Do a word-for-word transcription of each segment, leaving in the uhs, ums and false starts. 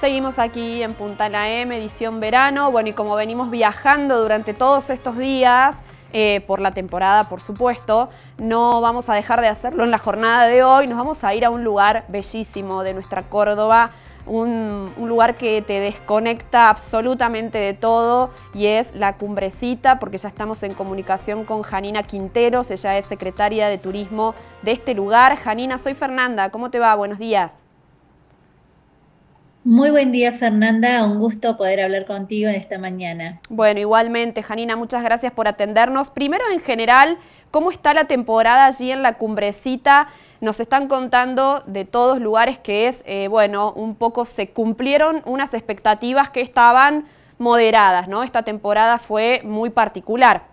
Seguimos aquí en Punta La M, edición verano. Bueno, y como venimos viajando durante todos estos días, eh, por la temporada, por supuesto, no vamos a dejar de hacerlo en la jornada de hoy. Nos vamos a ir a un lugar bellísimo de nuestra Córdoba, un, un lugar que te desconecta absolutamente de todo, y es La Cumbrecita, porque ya estamos en comunicación con Janina Quinteros. Ella es secretaria de Turismo de este lugar. Janina, soy Fernanda. ¿Cómo te va? Buenos días. Muy buen día, Fernanda. Un gusto poder hablar contigo en esta mañana. Bueno, igualmente, Janina, muchas gracias por atendernos. Primero, en general, ¿cómo está la temporada allí en La Cumbrecita? Nos están contando de todos lugares que es, eh, bueno, un poco se cumplieron unas expectativas que estaban moderadas, ¿no? Esta temporada fue muy particular.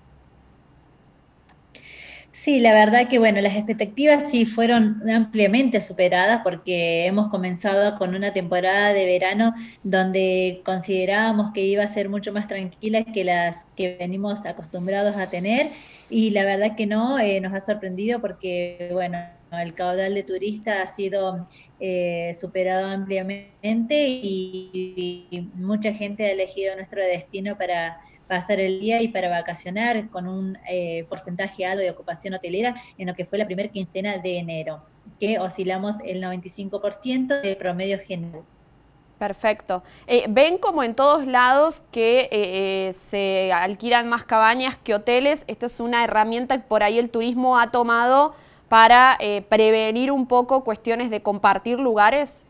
Sí, la verdad que bueno, las expectativas sí fueron ampliamente superadas porque hemos comenzado con una temporada de verano donde considerábamos que iba a ser mucho más tranquila que las que venimos acostumbrados a tener, y la verdad que no, eh, nos ha sorprendido porque bueno, el caudal de turistas ha sido eh, superado ampliamente y, y mucha gente ha elegido nuestro destino para pasar el día y para vacacionar, con un eh, porcentaje alto de ocupación hotelera en lo que fue la primera quincena de enero, que oscilamos el noventa y cinco por ciento del promedio general. Perfecto. Eh, ¿ven como en todos lados que eh, eh, se alquilan más cabañas que hoteles? Esto es una herramienta que por ahí el turismo ha tomado para eh, prevenir un poco cuestiones de compartir lugares.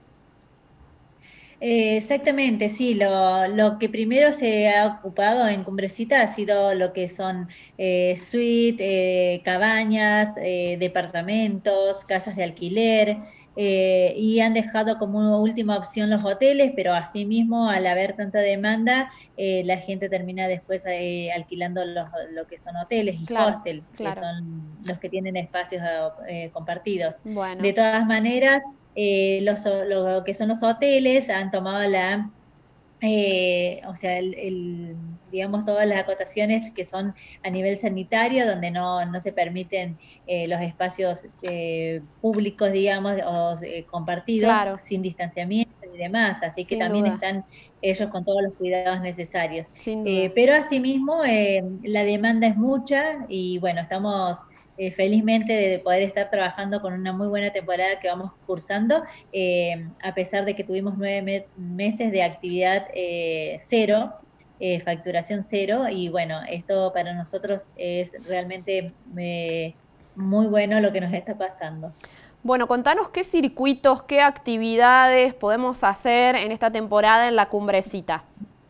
Eh, exactamente, sí, lo, lo que primero se ha ocupado en Cumbrecita ha sido lo que son eh, suites, eh, cabañas, eh, departamentos, casas de alquiler, eh, y han dejado como última opción los hoteles, pero asimismo, al haber tanta demanda, eh, la gente termina después eh, alquilando los, lo que son hoteles y Claro, hostel, que claro. son los que tienen espacios eh, compartidos. De Bueno, todas maneras, eh, los, lo que son los hoteles han tomado la, eh, o sea, el, el, digamos, todas las acotaciones que son a nivel sanitario, donde no, no se permiten eh, los espacios eh, públicos, digamos, o eh, compartidos, claro, sin distanciamiento y demás, así que sin también duda, están ellos con todos los cuidados necesarios. sin Eh, duda. pero asimismo, eh, la demanda es mucha y bueno, estamos eh, felizmente de poder estar trabajando con una muy buena temporada que vamos cursando, eh, a pesar de que tuvimos nueve me meses de actividad eh, cero, eh, facturación cero, y bueno, esto para nosotros es realmente eh, muy bueno lo que nos está pasando. Bueno, contanos qué circuitos, qué actividades podemos hacer en esta temporada en La Cumbrecita.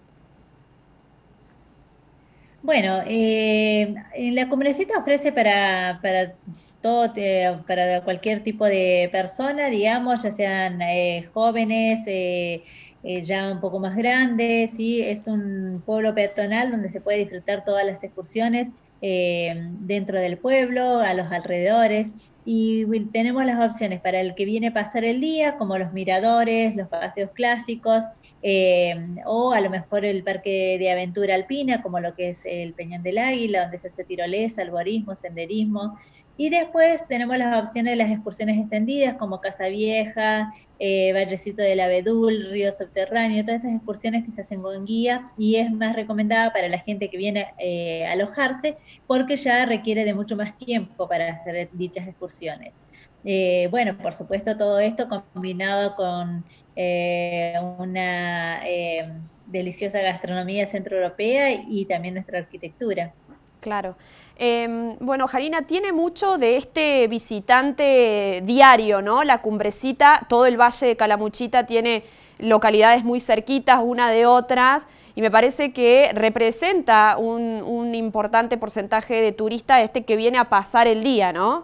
Bueno, eh, en la Cumbrecita ofrece para, para todo, eh, para cualquier tipo de persona, digamos, ya sean eh, jóvenes, eh, eh, ya un poco más grandes, ¿sí? Es un pueblo peatonal donde se puede disfrutar todas las excursiones eh, dentro del pueblo, a los alrededores, y bueno, tenemos las opciones para el que viene a pasar el día, como los miradores, los paseos clásicos, eh, o a lo mejor el parque de aventura alpina, como lo que es el Peñón del Águila, donde se hace tirolesa, algorismo, senderismo. Y después tenemos las opciones de las excursiones extendidas, como Casa Vieja, eh, Vallecito del Abedul, Río Subterráneo, todas estas excursiones que se hacen con guía, y es más recomendada para la gente que viene eh, a alojarse, porque ya requiere de mucho más tiempo para hacer dichas excursiones. Eh, bueno, por supuesto, todo esto combinado con eh, una eh, deliciosa gastronomía centroeuropea y también nuestra arquitectura. Claro. Eh, bueno, Janina, tiene mucho de este visitante diario, ¿no? La Cumbrecita, todo el Valle de Calamuchita tiene localidades muy cerquitas una de otras, y me parece que representa un, un importante porcentaje de turistas este que viene a pasar el día, ¿no?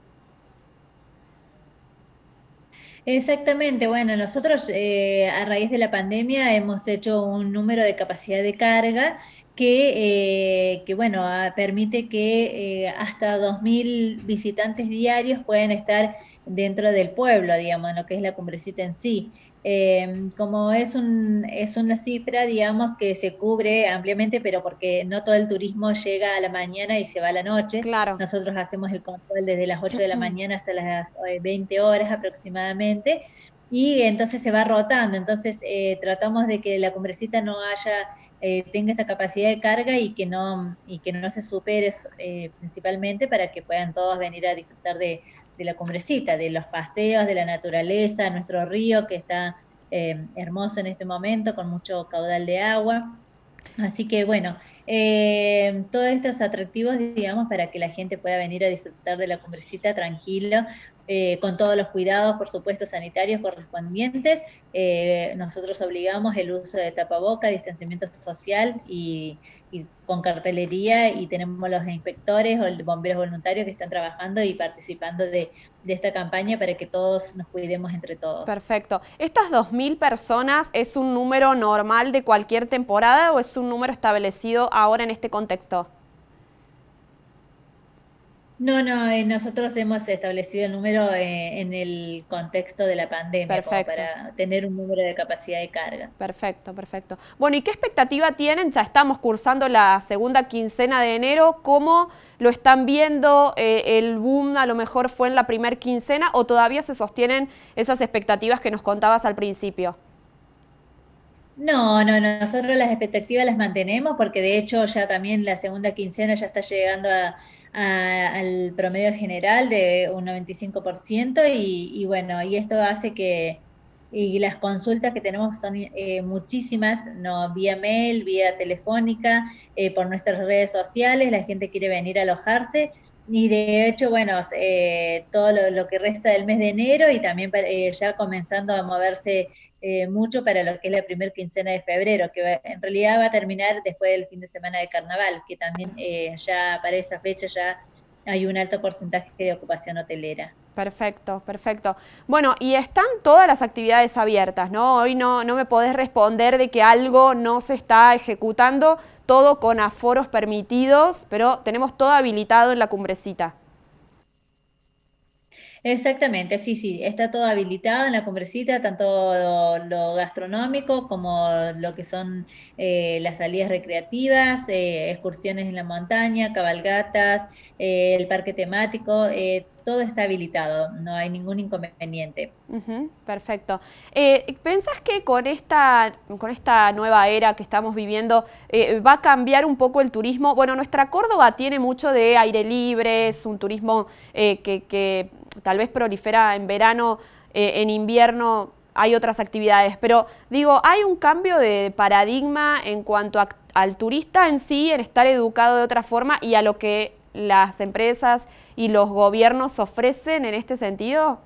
Exactamente, bueno, nosotros eh, a raíz de la pandemia hemos hecho un número de capacidad de carga que, eh, que bueno, ah, permite que eh, hasta dos mil visitantes diarios pueden estar dentro del pueblo, digamos, en lo que es la Cumbrecita en sí. Eh, como es un, es una cifra, digamos, que se cubre ampliamente, pero porque no todo el turismo llega a la mañana y se va a la noche. Claro. Nosotros hacemos el control desde las ocho de la mañana hasta las eh, veinte horas aproximadamente. y entonces se va rotando. Entonces eh, tratamos de que la cumbrecita no haya, eh, tenga esa capacidad de carga y que no, y que no se supere eh, principalmente para que puedan todos venir a disfrutar de, de la cumbrecita, de los paseos, de la naturaleza, nuestro río que está eh, hermoso en este momento, con mucho caudal de agua. Así que bueno, eh, todos estos atractivos, digamos, para que la gente pueda venir a disfrutar de la cumbrecita tranquilo, eh, con todos los cuidados, por supuesto, sanitarios correspondientes. Eh, nosotros obligamos el uso de tapaboca, distanciamiento social y, y con cartelería, y tenemos los inspectores o los bomberos voluntarios que están trabajando y participando de, de esta campaña para que todos nos cuidemos entre todos. Perfecto. ¿Estas dos mil personas es un número normal de cualquier temporada o es un número establecido ahora en este contexto? No, no, eh, nosotros hemos establecido el número eh, en el contexto de la pandemia, como Perfecto. para tener un número de capacidad de carga. Perfecto, perfecto. Bueno, ¿y qué expectativa tienen? Ya estamos cursando la segunda quincena de enero. ¿Cómo lo están viendo? Eh, ¿El boom a lo mejor fue en la primera quincena o todavía se sostienen esas expectativas que nos contabas al principio? No, no, no, nosotros las expectativas las mantenemos porque de hecho ya también la segunda quincena ya está llegando a- a- al promedio general de un noventa y cinco por ciento y, y bueno, y esto hace que y las consultas que tenemos son eh, muchísimas, no, vía mail, vía telefónica, eh, por nuestras redes sociales, la gente quiere venir a alojarse. Y de hecho, bueno, eh, todo lo, lo que resta del mes de enero y también eh, ya comenzando a moverse eh, mucho para lo que es la primera quincena de febrero, que va, en realidad va a terminar después del fin de semana de carnaval, que también eh, ya para esa fecha ya hay un alto porcentaje de ocupación hotelera. Perfecto, perfecto. Bueno, y están todas las actividades abiertas, ¿no? Hoy no, no me podés responder de que algo no se está ejecutando, todo con aforos permitidos, pero tenemos todo habilitado en la cumbrecita. Exactamente, sí, sí, está todo habilitado en la cumbrecita, tanto lo, lo gastronómico como lo que son eh, las salidas recreativas, eh, excursiones en la montaña, cabalgatas, eh, el parque temático, eh, todo está habilitado, no hay ningún inconveniente. Ujú, perfecto. Eh, ¿pensás que con esta, con esta nueva era que estamos viviendo eh, va a cambiar un poco el turismo? Bueno, nuestra Córdoba tiene mucho de aire libre, es un turismo eh, que, que tal vez prolifera en verano, eh, en invierno hay otras actividades, pero digo, ¿hay un cambio de paradigma en cuanto a- al turista en sí, en estar educado de otra forma y a lo que las empresas y los gobiernos ofrecen en este sentido?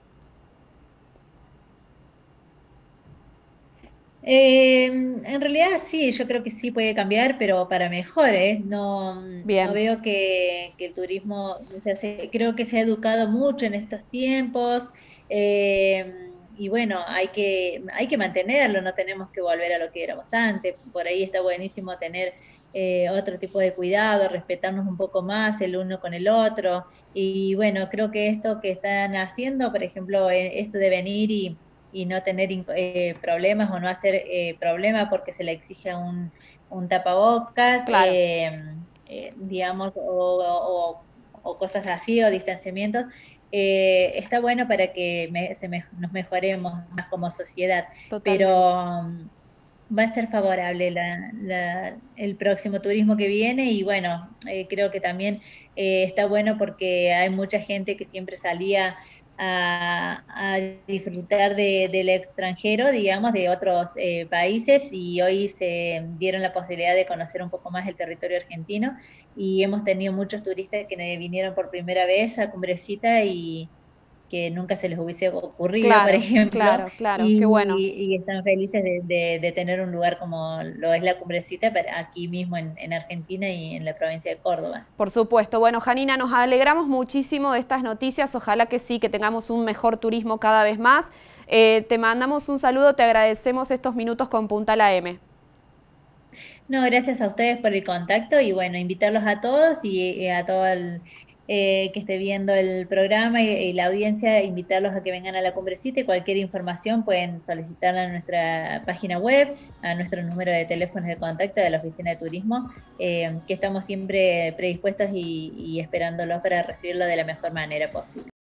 Eh, en realidad sí, yo creo que sí puede cambiar, pero para mejor, ¿eh? No, no Bien. veo que, que el turismo, o sea, se- creo que se ha educado mucho en estos tiempos, eh, y bueno, hay que, hay que mantenerlo, no tenemos que volver a lo que éramos antes. Por ahí está buenísimo tener eh, otro tipo de cuidado, respetarnos un poco más el uno con el otro. Y bueno, creo que esto que están haciendo, por ejemplo, eh, esto de venir y y no tener eh, problemas o no hacer eh, problemas porque se le exige un, un tapabocas, Claro, eh, eh, digamos, o, o, o, cosas así, o distanciamientos, eh, está bueno para que me, se me, nos mejoremos más como sociedad, totalmente. pero um, va a ser favorable la, la, el próximo turismo que viene y bueno, eh, creo que también eh, está bueno porque hay mucha gente que siempre salía a, a disfrutar de, del extranjero, digamos, de otros eh, países y hoy se dieron la posibilidad de conocer un poco más el territorio argentino y hemos tenido muchos turistas que vinieron por primera vez a Cumbrecita y que nunca se les hubiese ocurrido, por Claro, ejemplo, claro, claro, qué bueno. y, y están felices de, de- de tener un lugar como lo es la Cumbrecita, pero aquí mismo en, en Argentina y en la provincia de Córdoba. Por supuesto. Bueno, Janina, nos alegramos muchísimo de estas noticias. Ojalá que sí, que tengamos un mejor turismo cada vez más. Eh, te mandamos un saludo, te agradecemos estos minutos con Punta La M. No, gracias a ustedes por el contacto y bueno, invitarlos a todos y, y a todo el eh, que esté viendo el programa y, y la audiencia, invitarlos a que vengan a la cumbrecita y cualquier información pueden solicitarla a nuestra página web, a nuestro número de teléfonos de contacto de la Oficina de Turismo, eh, que estamos siempre predispuestos y, y esperándolos para recibirlo de la mejor manera posible.